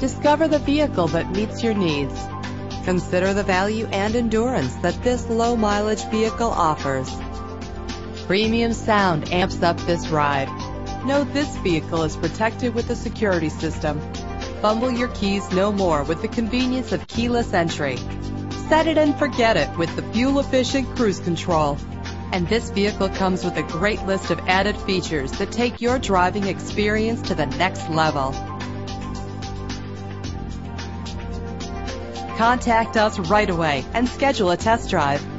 Discover the vehicle that meets your needs. Consider the value and endurance that this low-mileage vehicle offers. Premium sound amps up this ride. Know this vehicle is protected with a security system. Fumble your keys no more with the convenience of keyless entry. Set it and forget it with the fuel-efficient cruise control. And this vehicle comes with a great list of added features that take your driving experience to the next level. Contact us right away and schedule a test drive.